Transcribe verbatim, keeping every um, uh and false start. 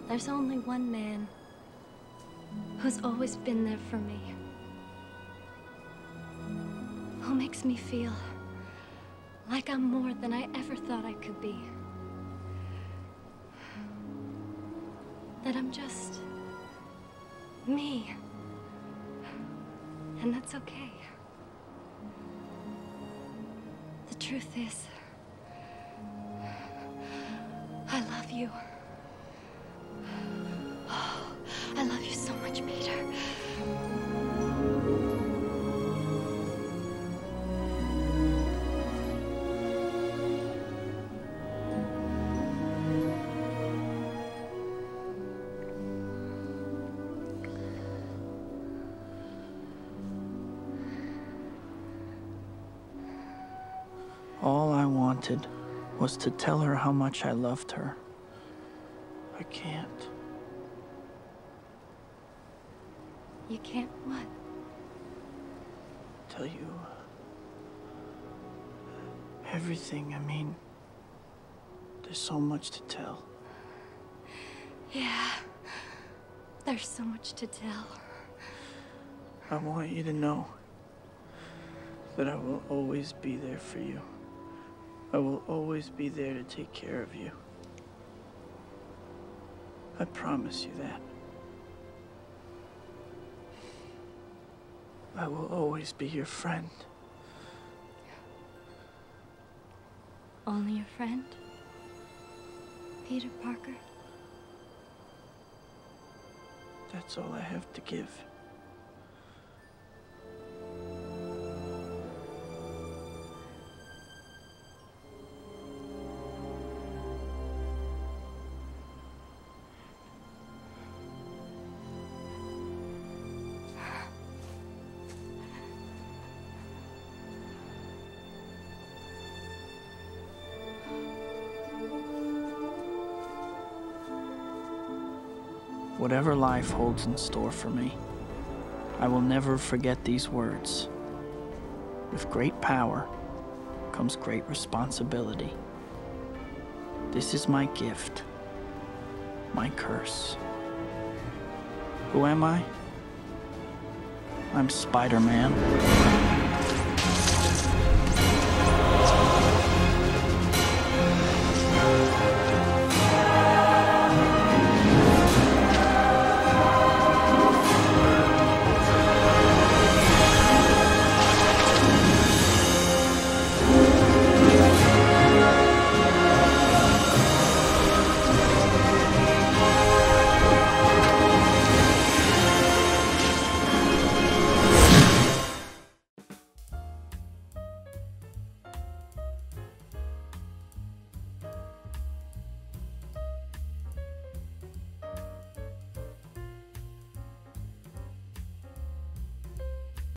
There's only one man who's always been there for me. Who makes me feel like I'm more than I ever thought I could be. That I'm just me. And that's okay. The truth is, I love you. Oh, I love you so much, Peter. All I wanted was to tell her how much I loved her. I can't. You can't what? Tell you everything. I mean, there's so much to tell. Yeah, there's so much to tell. I want you to know that I will always be there for you. I will always be there to take care of you. I promise you that. I will always be your friend. Only your friend? Peter Parker? That's all I have to give. Whatever life holds in store for me, I will never forget these words. With great power comes great responsibility. This is my gift, my curse. Who am I? I'm Spider-Man.